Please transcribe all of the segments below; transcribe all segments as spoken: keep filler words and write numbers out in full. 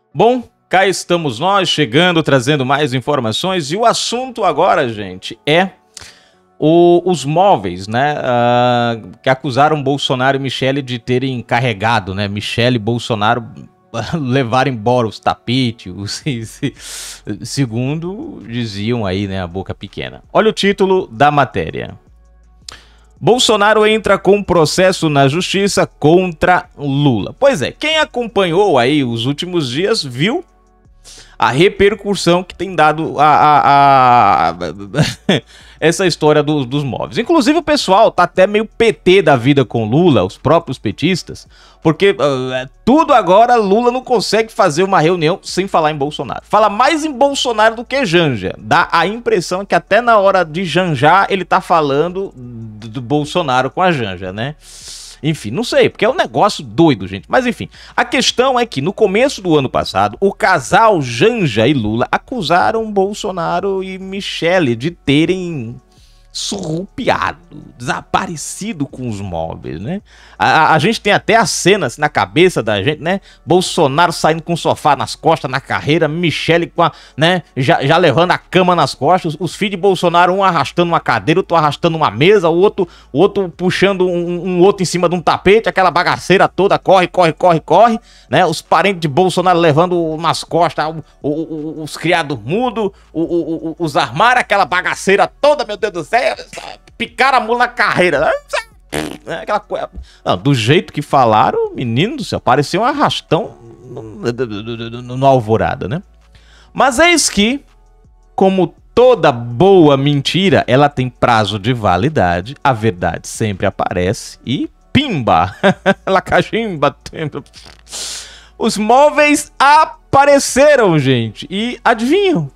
Bom, cá estamos nós, chegando, trazendo mais informações, e o assunto agora, gente, é o, os móveis, né, uh, que acusaram Bolsonaro e Michele de terem carregado, né, Michele e Bolsonaro levar embora os tapetes, os, segundo diziam aí, né, a boca pequena. Olha o título da matéria. Bolsonaro entra com processo na justiça contra Lula. Pois é, quem acompanhou aí os últimos dias viu a repercussão que tem dado a, a, a essa história do, dos móveis. Inclusive o pessoal tá até meio P T da vida com Lula, os próprios petistas, porque uh, tudo agora Lula não consegue fazer uma reunião sem falar em Bolsonaro. Fala mais em Bolsonaro do que Janja. Dá a impressão que até na hora de janjar ele tá falando do, do Bolsonaro com a Janja, né? Enfim, não sei, porque é um negócio doido, gente. Mas enfim, a questão é que no começo do ano passado, o casal Janja e Lula acusaram Bolsonaro e Michele de terem surrupiado, desaparecido com os móveis, né? A, a gente tem até as cenas na cabeça da gente, né? Bolsonaro saindo com o sofá nas costas na carreira, Michele com a, né? Já, já levando a cama nas costas, os filhos de Bolsonaro, um arrastando uma cadeira, outro arrastando uma mesa, o outro, o outro puxando um, um outro em cima de um tapete, aquela bagaceira toda, corre, corre, corre, corre, né? Os parentes de Bolsonaro levando nas costas o, o, o, os criados mudos, o, o, o, os armários, aquela bagaceira toda, meu Deus do céu, picaram a mula na carreira. Aquela coisa. Não, do jeito que falaram, menino do céu, parecia um arrastão no, no, no, no Alvorada, né? Mas eis que, como toda boa mentira, ela tem prazo de validade, a verdade sempre aparece e pimba! Ela cachimba. Os móveis apareceram, gente. E adivinham?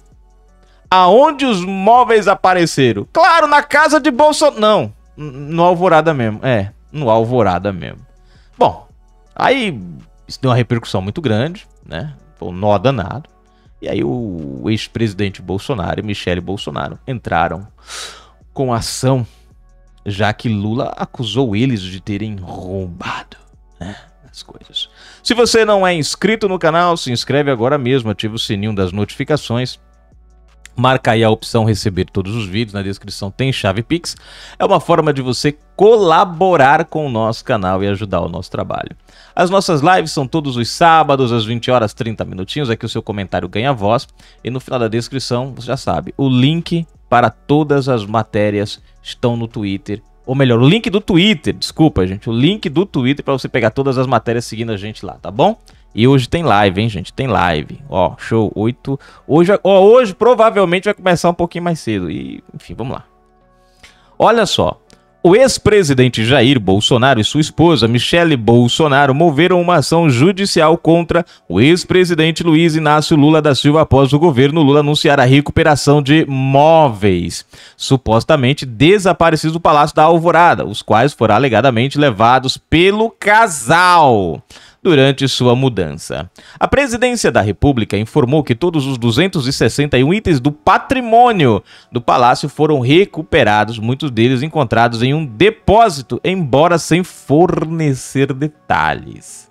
Aonde os móveis apareceram? Claro, na casa de Bolsonaro. Não, no Alvorada mesmo. É, no Alvorada mesmo. Bom, aí isso deu uma repercussão muito grande, né? Foi um nó danado. E aí o ex-presidente Bolsonaro e Michele Bolsonaro entraram com ação, já que Lula acusou eles de terem roubado, né, as coisas. Se você não é inscrito no canal, se inscreve agora mesmo, ativa o sininho das notificações. Marca aí a opção receber todos os vídeos, na descrição tem chave Pix. É uma forma de você colaborar com o nosso canal e ajudar o nosso trabalho. As nossas lives são todos os sábados, às vinte horas, trinta minutinhos. Aqui o seu comentário ganha voz. E no final da descrição, você já sabe, o link para todas as matérias estão no Twitter. Ou melhor, o link do Twitter, desculpa, gente. O link do Twitter para você pegar todas as matérias seguindo a gente lá, tá bom? E hoje tem live, hein, gente? Tem live. Ó, show, oito. Hoje, ó, hoje provavelmente vai começar um pouquinho mais cedo. E, enfim, vamos lá. Olha só. O ex-presidente Jair Bolsonaro e sua esposa, Michele Bolsonaro, moveram uma ação judicial contra o ex-presidente Luiz Inácio Lula da Silva após o governo Lula anunciar a recuperação de móveis supostamente desaparecidos do Palácio da Alvorada, os quais foram alegadamente levados pelo casal durante sua mudança. A Presidência da República informou que todos os duzentos e sessenta e um itens do patrimônio do palácio foram recuperados, muitos deles encontrados em um depósito, embora sem fornecer detalhes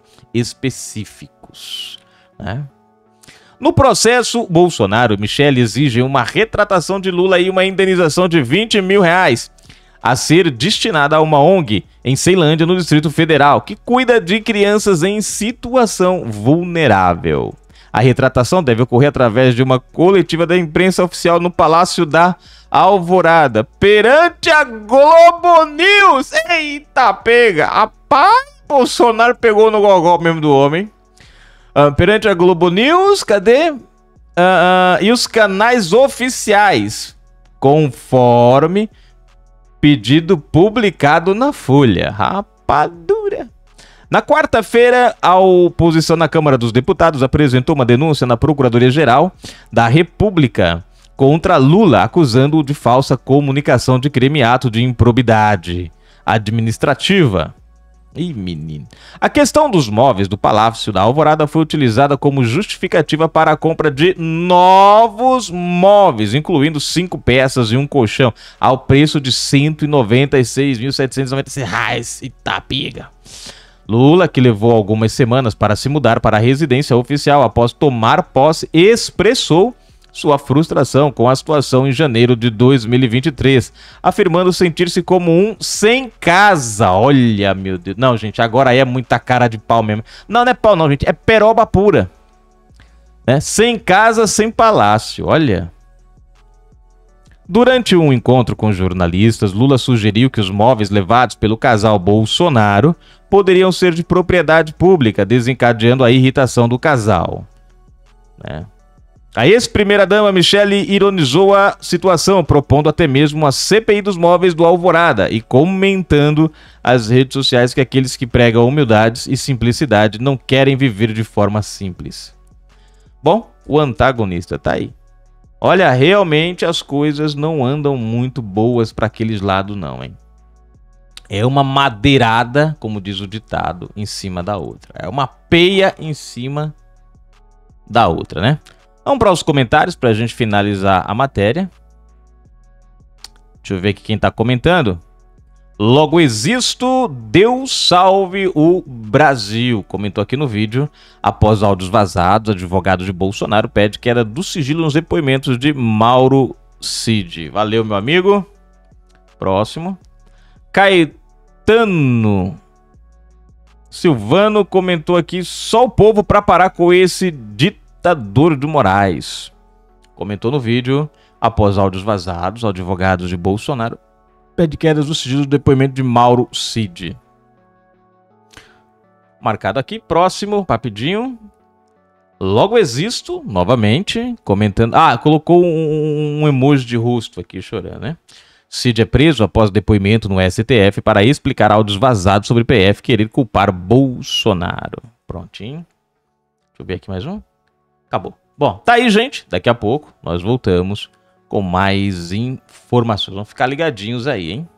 específicos, né? No processo, Bolsonaro e Michele exigem uma retratação de Lula e uma indenização de vinte mil reais, a ser destinada a uma O N G em Ceilândia, no Distrito Federal, que cuida de crianças em situação vulnerável. A retratação deve ocorrer através de uma coletiva da imprensa oficial no Palácio da Alvorada, perante a Globo News. Eita, pega! Rapaz, Bolsonaro pegou no gogó mesmo do homem. Uh, perante a Globo News, cadê? Uh, uh, e os canais oficiais, conforme pedido publicado na Folha. Rapadura. Na quarta-feira, a oposição na Câmara dos Deputados apresentou uma denúncia na Procuradoria-Geral da República contra Lula, acusando-o de falsa comunicação de crime e ato de improbidade administrativa. Ih, menino. A questão dos móveis do Palácio da Alvorada foi utilizada como justificativa para a compra de novos móveis, incluindo cinco peças e um colchão, ao preço de cento e noventa e seis mil setecentos e noventa e seis reais. Eita, pega. Lula, que levou algumas semanas para se mudar para a residência oficial após tomar posse, expressou sua frustração com a situação em janeiro de dois mil e vinte e três, afirmando sentir-se como um sem casa. Olha, meu Deus. Não, gente, agora aí é muita cara de pau mesmo. Não, não é pau não, gente, é peroba pura. Né? Sem casa, sem palácio, olha. Durante um encontro com jornalistas, Lula sugeriu que os móveis levados pelo casal Bolsonaro poderiam ser de propriedade pública, desencadeando a irritação do casal. Né? A ex-primeira-dama Michele ironizou a situação, propondo até mesmo uma C P I dos móveis do Alvorada e comentando às redes sociais que aqueles que pregam humildade e simplicidade não querem viver de forma simples. Bom, o antagonista tá aí. Olha, realmente as coisas não andam muito boas para aqueles lados não, hein? É uma madeirada, como diz o ditado, em cima da outra. É uma peia em cima da outra, né? Vamos para os comentários para a gente finalizar a matéria. Deixa eu ver aqui quem está comentando. Logo existo, Deus salve o Brasil. Comentou aqui no vídeo. Após áudios vazados, advogado de Bolsonaro pede queda do sigilo nos depoimentos de Mauro Cid. Valeu, meu amigo. Próximo. Caetano Silvano comentou aqui. Só o povo para parar com esse ditador de Moraes. Comentou no vídeo. Após áudios vazados, advogados de Bolsonaro pede quedas do sigilo do depoimento de Mauro Cid. Marcado aqui, próximo, rapidinho. Logo existo, novamente, comentando... Ah, colocou um, um emoji de rosto aqui, chorando, né? Cid é preso após depoimento no S T F para explicar áudios vazados sobre P F querer culpar Bolsonaro. Prontinho. Deixa eu ver aqui mais um. Acabou. Bom, tá aí, gente. Daqui a pouco nós voltamos com mais informações. Vamos ficar ligadinhos aí, hein?